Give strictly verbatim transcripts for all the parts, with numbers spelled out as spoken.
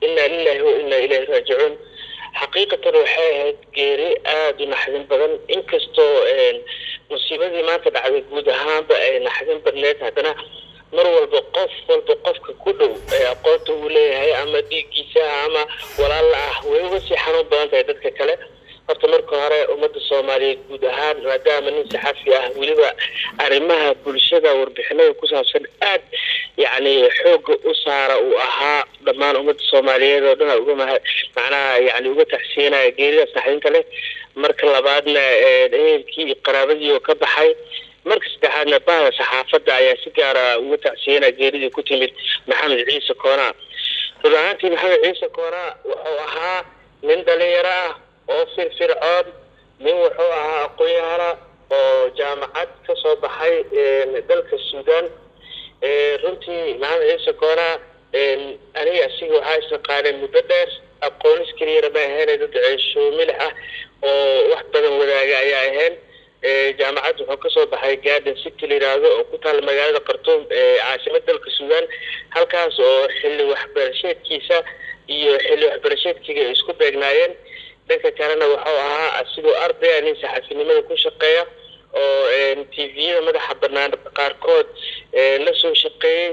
إنا لله وإنا إليه راجعون حقيقة وحاهد جيري آد نحن بدن إنكستو مصيبة ما تدعى وجودها بقى نحن بدلات هذنا مر والبقف والبقف كله قوته ليه هي أما دي كيسة أما ولا الله ويوسي حنو بدن تهدد كله horta marka hore umada Soomaaliyeed guud ahaan maadaama nin saxafi ah waliba arimaha bulshada warbixinada ku saabsan aad yaani xoog u saara u ahaa dhamaan umada Soomaaliyeed oo dhan uga macnaha yaani uga taxsiinaya geerida saxinta leh marka labaadna ehelkii qaraabadii oo ka baxay marka saddexaadna baa saxaafada ayaa si gaar ah uga taxsiinaya geeridii ku timid Maxamed Ciise Koona ruuxaantii Maxamed Ciise Koona wuxuu ahaa nin dhalinyaro ah oo firfircoon min wuxuu ahaa aqoonyahana oo jaamacad ka soo baxay dalka Suudaan runtii Maxamed Ciise Koona aniga asiga waxaa isaqaanay muddo dheer aqoon iskariir ma ahayn dad ceesho milix ah oo wax badan wadaaga ayaa ahayn jaamacad wuxuu ka soo baxay Garden City liraado oo ku taal magaalada Khartoum ee caasimadda dalka Suudaan halkaas oo xilli waxbarashadeedkiisa iyo xilli waxbarashadeedkiga isku beegnaayeen dadka kalena wuxuu ahaa asigoo arday nin saxafinimada ku shaqeeya oo T V-da madaxa bannaan qaarkood la soo shaqeeyay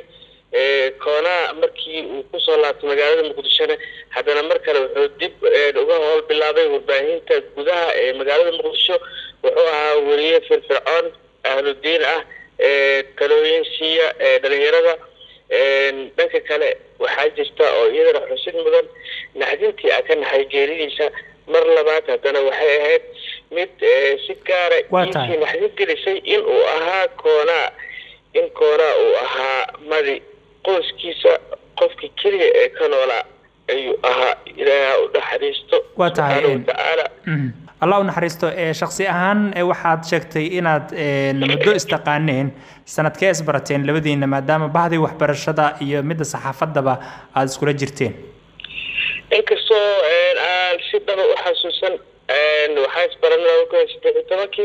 Koona markii uu ku soo laabtay magaalada Muqdisho haddana mar kale wuxuu dib uga howl bilaabay warbaahinta gudaha ee magaalada Muqdisho wuxuu ahaa wariye firfircoon ahludiin ah talooyin siiya dhalinyarada dhanka kale waxaa jirta oo iyadana xusid mudan naxdintii ka naxay geeridiisa mar labaad haddana waxay ahayd mid si gaar ah intii naxdin gelisay in uu ahaa Koona in Koona uu ahaa madi qoyskiisa qofkii kaliya ee ka noolaa ayuu ahaa ilaahay u naxariisto wataala Allah u naxariisto ee shakhsi ahaan waxaad sheegtay inaad muddo istaqaaneen sanadkee isbarateen labadiina maadaama bahdii waxbarashada iyo midda saxaafadaba aad iskula jirteen inkastoo aan si dhaba u xasuusan waxaa isbaranay saddex iyo tobankii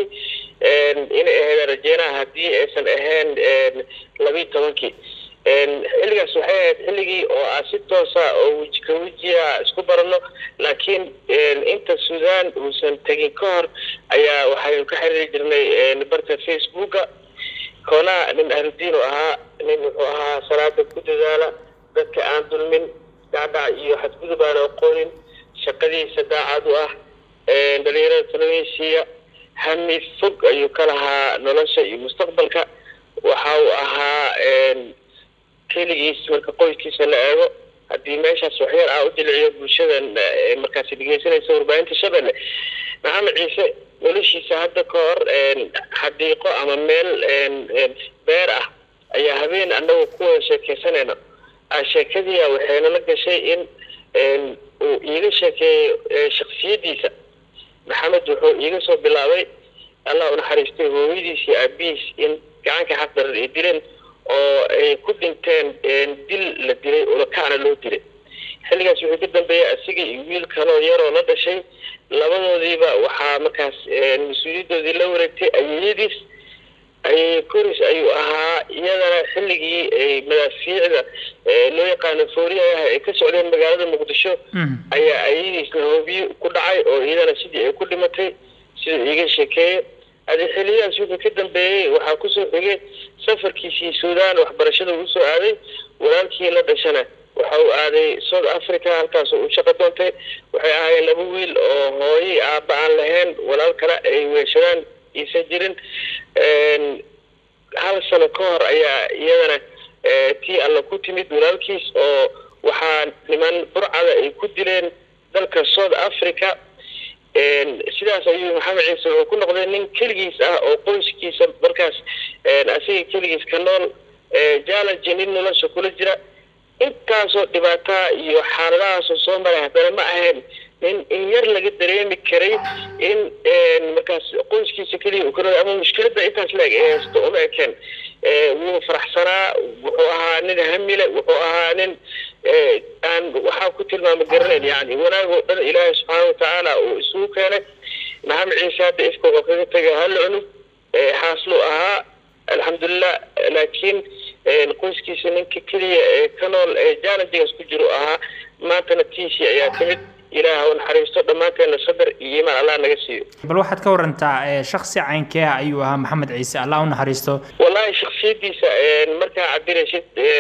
in ay rajeenaa haddii aysan ahayn laba iyo tobankii xilligaas waxay ahayd xilligii oo aan si toosa oo wajika wajiga isku barano laakiin inta Suudaan uusan tagin ka hor ayaa waxay ka xiriiri jirnay barta Facebook-ga Koona nin ahludiin ahaa nin wuxuu ahaa salaada ku dadaala dadka aan dulmin dacda iyo xadgudub aan aqoonin shaqadiisa daacad u ah dhalinyarada talooyinsiya hami fog ayuu ka lahaa nolosha iyo mustaqbalka waxa uu ahaa keligiis marka qoyskiisa la eego haddii meeshaas waxyar ah u dilciyo bulshada markaas dhageysanaysa warbaahinta Shabeelle Maxamed Ciise noloshiisa hadda ka hor xadiiqo ama meel beer ah ayaa habeen annagu ku sheekeysanayna sheekadii waxayna la gashay in uu iga sheekeeyo shakhsiyadiisa Maxamed wuxuu iga soo bilaabay Allah u naxariistay hooyadiisii aabiis in gacanka xaqdar ay dileen oo ay ku dhinteen dil la dilay oo la kaana loo dilay xilligaas wuxuu ka dambeeyay asiga iyo wiil kale oo yar oo la dhashay labadoodiiba waxaa markaas mas'uuliyadoodii la wareegtay ayadiis ay koris ayuu ahaa iyadana xilligii ay madaafiicda loo yaqaan fooriyaha ay ka socdeen magaalada Muqdisho ayaa ayadiis hoobiyo ku dhacay oo iyadana sidii ay ku dhimatay sidii iga sheekeeyay هذه حاليا شوف كده بيه وحاكسو حاجة سفر كيسي السودان وحبرشده وسو عادي ولكن لا دشنا وحاو عادي سود أفريقيا هالكاسو وشقدونته وحي هاي الأبويل أو هاي عبان لهن ولا الكلا وشلان يسجلن هذا السنة كهر أي يدنا تي الله كتمد ولكن أو وحان لمن برعة يكدلن ذلك سود أفريقيا sidaas ayuu Maxamed Ciise oo ku noqday nin kaligiis ah oo qoyskiisa markaas asiga kaligiis ka nool challenge nin nolosha kula jira intaasoo dhibaato iyo xaaladahaas soo maray haddana ma ahayn in in yar laga dareemi karay in markaas qoyskiisa kaliya uu karo ama mushkilada intaas leeg ee haysto uma ekeen wuu faraxsanaa wuxuu ahaa nin hamile wuxuu ahaa nin aan waxa ku tilmaamay garanay yani wanaago dhan Ilaahay subhanahu wa ta'ala oo isuu keenay Maxamed Ciise hada iska oo kaga tagay hal cunug xaaslo ahaa alxamdulillah laakiin qoyskiisa ninka kaliya ee ka nool ee jaanadigaas ku jiro ahaa maantana tiisi ayaa timid ilaaha naxariisto dhammaanteena sadar iyo iimaan allah naga siiyo bal waxaad ka warantaa shakhsi caynkee ayuu ahaa maxamed ciise allah u naxariisto wallahi shakhsiyadiisa markaa cabiraysid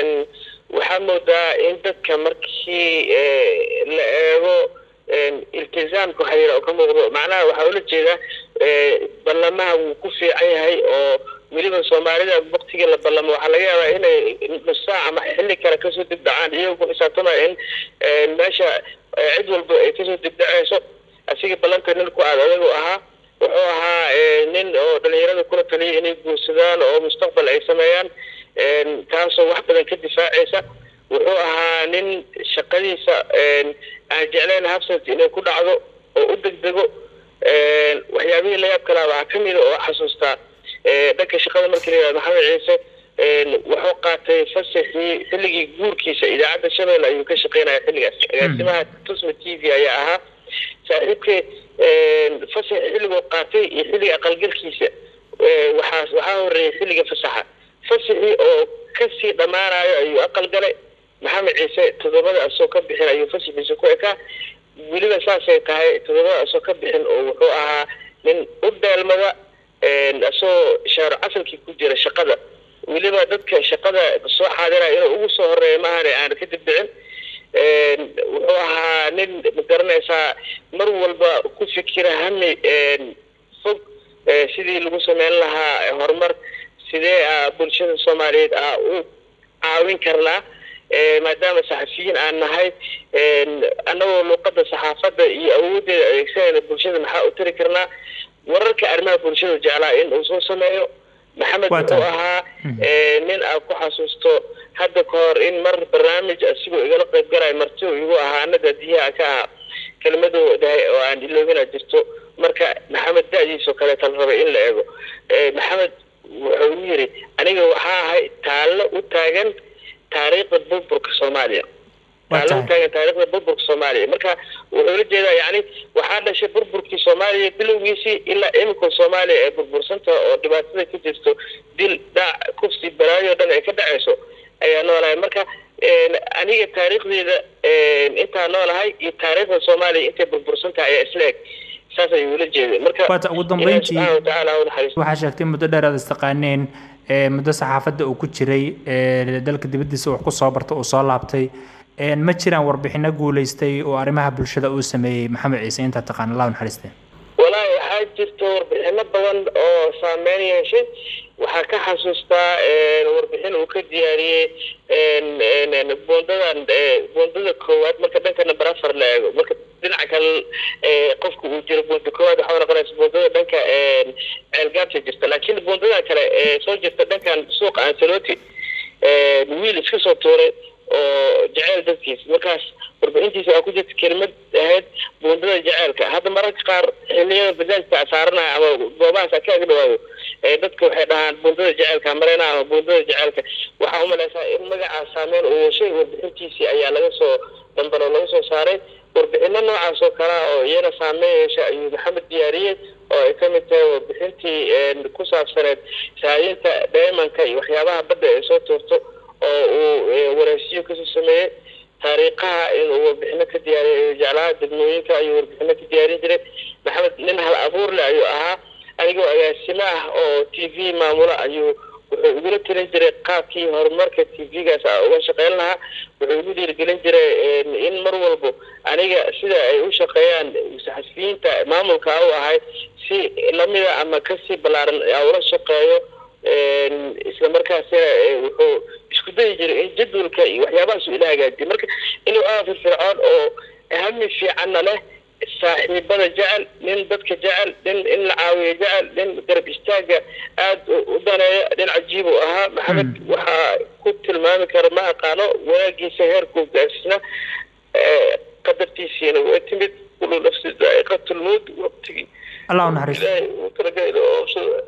waxaa moodaa in dadka markii la eego iltizaamka waxa yidhaha oo ka muuqdo macnaha waxaa ula jeedaa ballamaha wuu ku fiican yahay oo weliba soomaalida waqtigii la ballamo waxaa laga yaabaa inay nus saac ama xilli kale kasoo dibdhacaan iyagoo ku xisaabtamaya in meesha cid walba ay kasoo dibdhacayso asiga ballanta nin ku aad adagu ahaa wuxuu ahaa nin oo dhalinyarada kula taliyay inay guursadaan oo mustaqbal ay sameeyaan taasoo wax badan ka difaacaysa wuxuu ahaa nin shaqadiisa aan jeclayn habsat inay ku dhacdo oo u degdego waxyaabihii la yaab kalaa waxaa ka mid oo xasuustaa dhanka shaqada markii la yidhahdo maxamed ciise wuxuu qaatay fasaxii xilligii guurkiisa idaacadda shabeelle ayuu ka shaqeynaya xilligaas agaasimaha tusma t v ayaa ahaa saaxiibkii fasax xilligoo qaatay iyo xilliga aqalgalkiisa waxaa waxaa horreeyay xilliga fasaxa fasaxii oo kasii dhammaanayo ayuu aqal galay maxamed ciise toddobada asoo ka bixin ayuu fasaxiisa ku ekaa weliba saasay tahay toddobada asoo ka bixin oo wuxuu ahaa nin u dheelmada asoo shaaro casalkii ku jira shaqada weliba dadka shaqada soo xaadiraya inuu ugu soo horeeya maahane aan ka dibdhicin wuxuu ahaa nin magaranaysaa mar walba ku fikira hami fog sidii lagu sameyn lahaa horumar sidee bulshada soomaaliyeed ah u caawin karnaa maadaama saxafiyiin aan nahay annagoo luuqada saxaafadda iyo awoodeeda adeegsanayna bulshada maxaa u tiri karnaa wararka arrimaha bulshada jeclaa in uu soo sameeyo maxamed wuxuu ahaa nin aad ku xasuusto hadda ka hor in mar barnaamij asigoo igala qayb galay marti igu ahaa anada diyaha ka ah kelmadooda oo aan iloobina jirto marka maxamed da'diisoo kaleeta la rabay in la eego maxamed wuxuu yiri aniga waxaa ahay taallo u taagan taariikhda burburka soomaaliya taallo u taagan taariikhda burburka soomaaliya marka wuxuu la jeedaa yani waxaa dhashay burburkii soomaaliya bilowgiisii ilaa imika soomaaliya ee burbursanta oo dhibaatada ka jirto dil dhac kufsi balaayo dhan ay ka dhacayso ayaa noolahay marka aniga taariikhdeeda intaa noolahay iyo taariikhda soomaaliya intay burbursantahay ayaa isla eg saas ayuu ula jeeday marka waata ugu dambeyntii waxaa sheegtay muddo dheer aad istaqaaneen muddo saxaafadda uu ku jiray dalka dibaddiisa wax ku soo barta uu soo laabtay ma jiraan warbixino guulaystay oo arrimaha bulshada uu sameeyey maxamed ciise intaa taqaan allah naxariiste wallaahi waxaa jirta warbixino badan oo saameyn yeeshay waxaa ka xasuustaa warbixin uu ka diyaariyey boondadan boondada koowaad marka dhanka number afar la eego marka dhinaca kale qofka uu jiro boonda koowaad waxaa noqonaysa boondada dhanka ceelgaabta jirta laakiin boondada kale soo jirta dhankan suuqa ansaloti wiil iska soo tuuray oo jacayl dadkiis markaas warbixintiisa waxaa ku jirta kelimad ahayd boondada jacaylka hadda mararka qaar xilliyada bajaajta saaranaya ama goobahaas ka ag dhawaado dadka waxay dhahaan boondada jacaylka mareyna ama boondada jacaylka waxaa umalaysaa in magacaas saameyn uu yeeshay warbixintiisii ayaa laga soo dambalo laga soo saaray warbixino noocaas oo kalea oo iyana saameyn yeesha ayuu maxamed diyaariyey oo ay ka mid tahay warbixintii ku saabsaneed saayinta daymanka iyo waxyaabaha badda ay soo tuurto oo uu waraysiyo kasoo sameeyey taariikhaha inuu warbixino ka diyaariyo jeclaha degmooyinka ayuu warbixino ka diyaarin jiray maxamed nin hal abuur leh ayuu ahaa anigoo agaasimo ah oo t v maamula ayuu wuxuu igula talin jiray qaabkii horumarka t v-gaas uga shaqeyn lahaa wuxuu igu dhiirigelin jiray in mar walbo aniga sida ay u shaqeeyaan saxafiyiinta maamulka u ahay si lamida ama kasii ballaaran ula shaqeeyo isla markaasina wuxuu isku dayi jiray in jadwalka iyo waxyaabahaas uu ila hagaajiyo marka inuu aad firfircoon oo hami fiicanna leh saaxiibada jecel nin dadka jecel nin in la caawiyo jecel nin garab istaaga aad u daneeya nin cajiib uu ahaa maxamed waxaa ku tilmaami kara ma aqaano wanaagiisa heerkuu gaarsiisna qadartiisiina way timid kullu nafsi daa'iqatul mawt waqtigii allah naxariisto